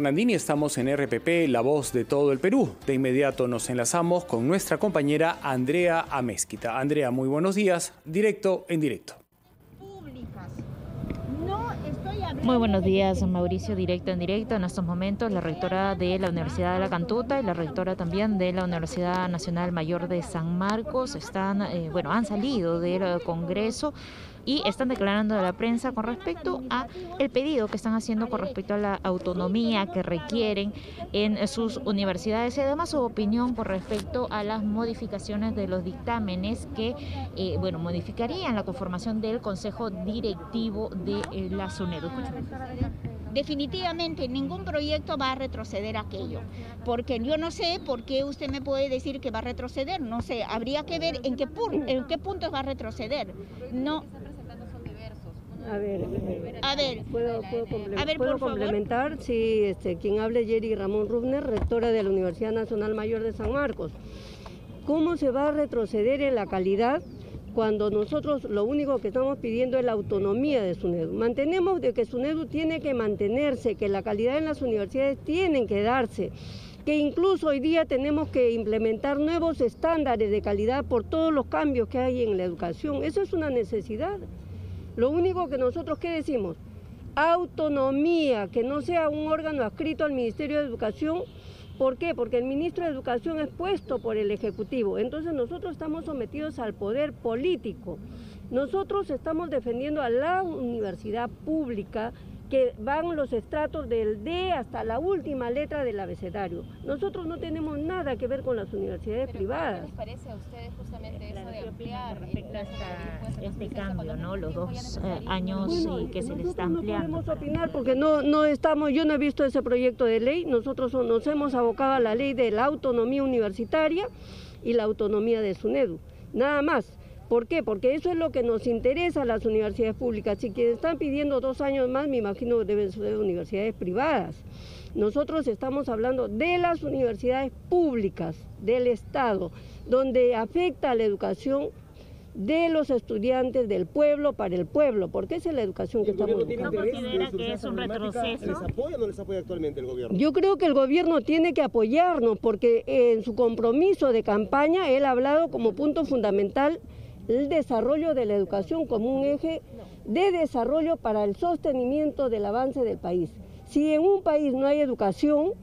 Fernandini, estamos en RPP, la voz de todo el Perú. De inmediato nos enlazamos con nuestra compañera Andrea Amezquita. Andrea, muy buenos días, directo en directo. Muy buenos días, Mauricio, directo en directo. En estos momentos la rectora de la Universidad de La Cantuta y la rectora también de la Universidad Nacional Mayor de San Marcos han salido del Congreso y están declarando a la prensa con respecto a el pedido que están haciendo con respecto a la autonomía que requieren en sus universidades y además su opinión con respecto a las modificaciones de los dictámenes que modificarían la conformación del Consejo Directivo de la SUNEDU. Definitivamente ningún proyecto va a retroceder aquello, porque yo no sé por qué usted me puede decir que va a retroceder, no sé, habría que ver en qué puntos va a retroceder. No. ¿Puedo complementar? Sí, quien hable Yeri Ramón Rubner, rectora de la Universidad Nacional Mayor de San Marcos. ¿Cómo se va a retroceder en la calidad cuando nosotros lo único que estamos pidiendo es la autonomía de SUNEDU? Mantenemos de que SUNEDU tiene que mantenerse, que la calidad en las universidades tienen que darse, que incluso hoy día tenemos que implementar nuevos estándares de calidad por todos los cambios que hay en la educación. Eso es una necesidad. Lo único que nosotros, ¿qué decimos? Autonomía, que no sea un órgano adscrito al Ministerio de Educación. ¿Por qué? Porque el ministro de Educación es puesto por el Ejecutivo. Entonces nosotros estamos sometidos al poder político. Nosotros estamos defendiendo a la universidad pública, que van los estratos del D hasta la última letra del abecedario. Nosotros no tenemos nada que ver con las universidades privadas. ¿Qué les parece a ustedes justamente eso de ampliar respecto a este cambio, ¿no? Los 2 años que se les está ampliando? No podemos opinar porque yo no he visto ese proyecto de ley. Nosotros nos hemos abocado a la ley de la autonomía universitaria y la autonomía de SUNEDU, nada más. ¿Por qué? Porque eso es lo que nos interesa a las universidades públicas. Si quienes están pidiendo 2 años más, me imagino que deben ser universidades privadas. Nosotros estamos hablando de las universidades públicas del Estado, donde afecta a la educación de los estudiantes del pueblo para el pueblo, porque esa es la educación que estamos buscando. ¿No considera que es un retroceso? ¿Les apoya o no les apoya actualmente el gobierno? Yo creo que el gobierno tiene que apoyarnos, porque en su compromiso de campaña él ha hablado como punto fundamental el desarrollo de la educación como un eje de desarrollo para el sostenimiento del avance del país. Si en un país no hay educación,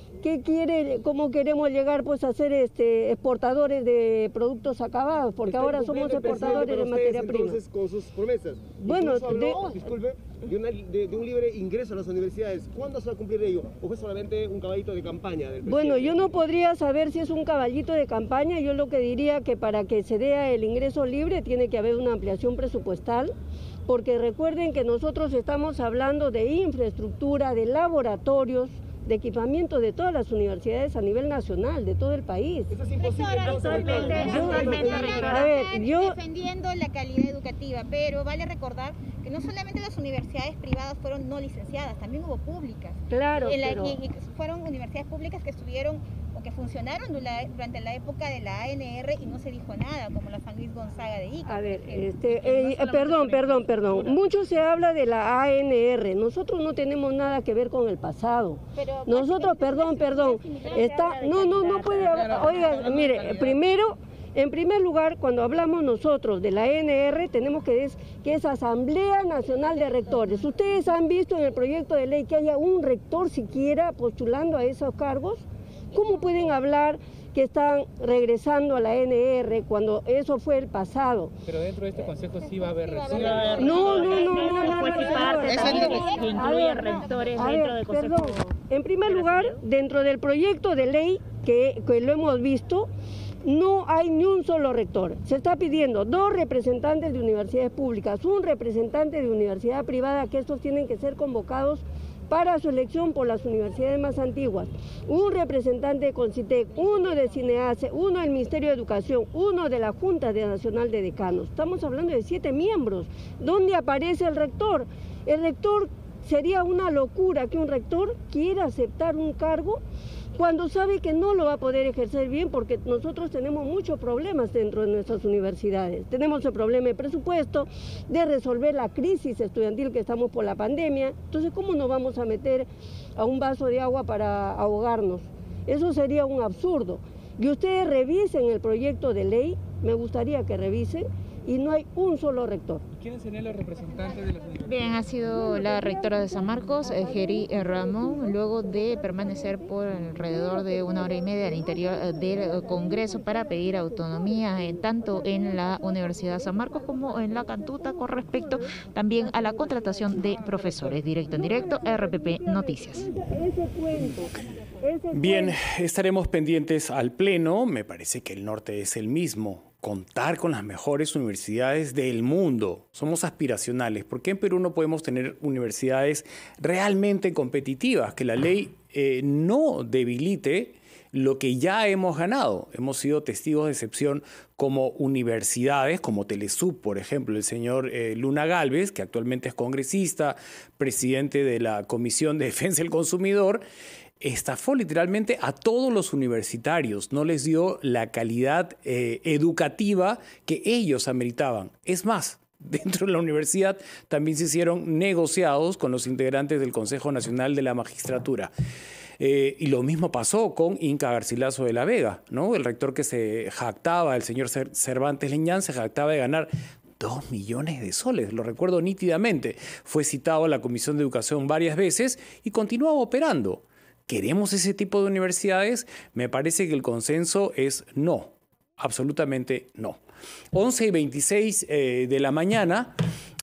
¿cómo queremos llegar pues a ser exportadores de productos acabados? Porque ahora somos exportadores de materia prima. Entonces, con sus promesas. Bueno, disculpe, de un libre ingreso a las universidades. ¿Cuándo se va a cumplir ello? ¿O fue solamente un caballito de campaña del presidente? Bueno, yo no podría saber si es un caballito de campaña. Yo lo que diría que para que se dé el ingreso libre tiene que haber una ampliación presupuestal, porque recuerden que nosotros estamos hablando de infraestructura, de laboratorios, de equipamiento de todas las universidades a nivel nacional, de todo el país. Eso es imposible. Defendiendo la calidad educativa, pero vale recordar que no solamente las universidades privadas fueron no licenciadas, también hubo públicas. Claro, y fueron universidades públicas que estuvieron o que funcionaron durante la época de la ANR y no se dijo nada, como la San Luis Gonzaga de Ica. A ver, perdón. Mucho se habla de la ANR. Nosotros no tenemos nada que ver con el pasado. Pero nosotros, perdón. No puede haber. Oiga, mire, en primer lugar, cuando hablamos nosotros de la ANR, tenemos que decir que es Asamblea Nacional de Rectores. ¿Ustedes han visto en el proyecto de ley que haya un rector siquiera postulando a esos cargos? ¿Cómo pueden hablar que están regresando a la ANR cuando eso fue el pasado? Pero dentro de este consejo sí va a haber rectores. Que incluye rectores dentro del consejo. Perdón. En primer lugar, dentro del proyecto de ley que lo hemos visto, no hay ni un solo rector. Se está pidiendo 2 representantes de universidades públicas, un representante de universidad privada, que estos tienen que ser convocados para su elección por las universidades más antiguas, un representante de Concitec, uno de Cineace, uno del Ministerio de Educación, uno de la Junta Nacional de Decanos. Estamos hablando de 7 miembros. ¿Dónde aparece el rector? El rector Sería una locura que un rector quiera aceptar un cargo cuando sabe que no lo va a poder ejercer bien, porque nosotros tenemos muchos problemas dentro de nuestras universidades. Tenemos el problema de presupuesto, de resolver la crisis estudiantil que estamos por la pandemia. Entonces, ¿cómo nos vamos a meter a un vaso de agua para ahogarnos? Eso sería un absurdo. Y ustedes revisen el proyecto de ley, me gustaría que revisen, y no hay un solo rector. ¿Quiénes serían los representantes de las universidades? Bien, ha sido la rectora de San Marcos, Jeri Ramón, luego de permanecer por alrededor de 1 hora y media al interior del Congreso para pedir autonomía, tanto en la Universidad de San Marcos como en la Cantuta, con respecto también a la contratación de profesores. Directo en directo, RPP Noticias. Bien, estaremos pendientes al Pleno. Me parece que el norte es el mismo. Contar con las mejores universidades del mundo. Somos aspiracionales. ¿Por qué en Perú no podemos tener universidades realmente competitivas? Que la ley no debilite lo que ya hemos ganado. Hemos sido testigos de excepción como universidades, como Telesub, por ejemplo, el señor Luna Gálvez, que actualmente es congresista, presidente de la Comisión de Defensa del Consumidor, estafó literalmente a todos los universitarios, no les dio la calidad educativa que ellos ameritaban. Es más, dentro de la universidad también se hicieron negociados con los integrantes del Consejo Nacional de la Magistratura. Y lo mismo pasó con Inca Garcilaso de la Vega, ¿no? El rector que se jactaba, el señor Cervantes Leñán, se jactaba de ganar 2 millones de soles, lo recuerdo nítidamente. Fue citado a la Comisión de Educación varias veces y continuaba operando. ¿Queremos ese tipo de universidades? Me parece que el consenso es no, absolutamente no. 11:26 de la mañana.